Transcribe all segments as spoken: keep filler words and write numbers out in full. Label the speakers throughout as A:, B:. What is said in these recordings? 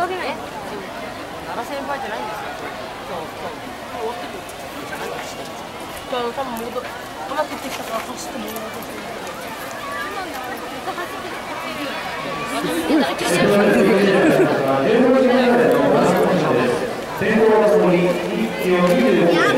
A: わけない。奈良先輩じゃないんですよ。そうそう。終わってくるじゃないかもしれない。多分戻る。うまくいってきたから走って戻ろうとしてる。
B: 先頭のつもり、いちキロにじゅうごキロ。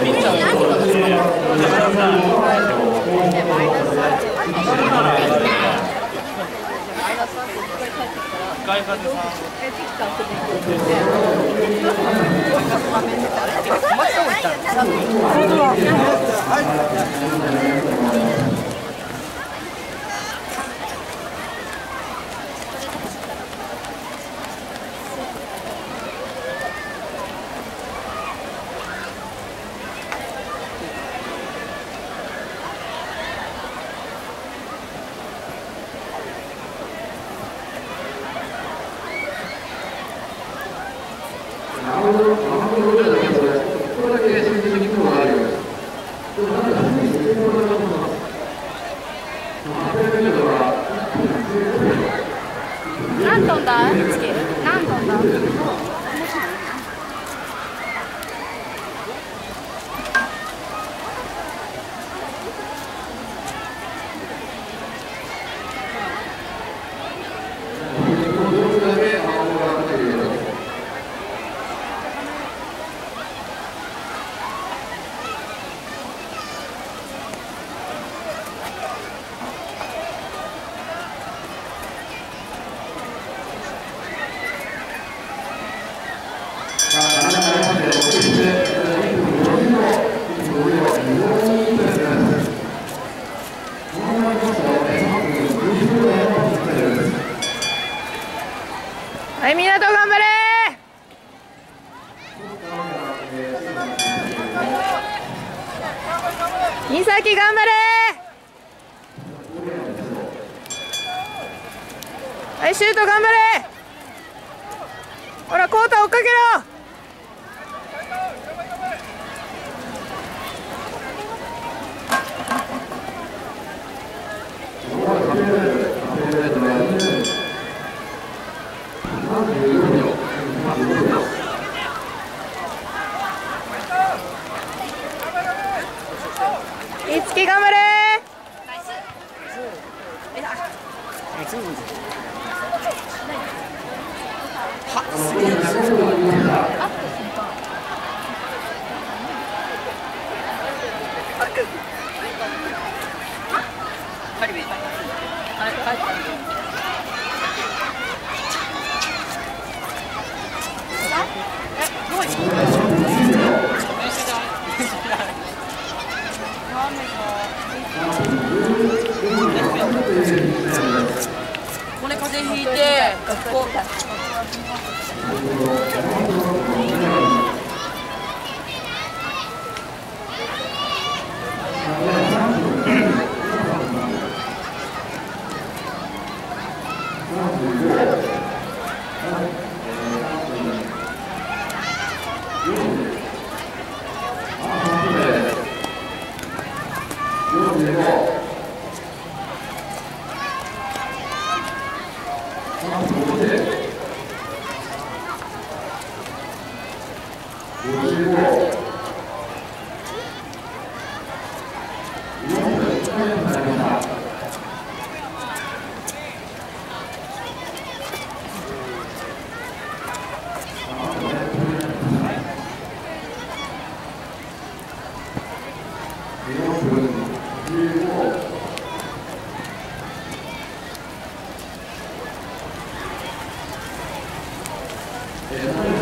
C: 何トンだ？何トンだ？
D: はい、港頑張れー。三崎頑張れー。はい、シュート頑張れー。ほら、コータ追っかけろ。いつき頑張れ
A: これ風邪ひいてこう
B: えー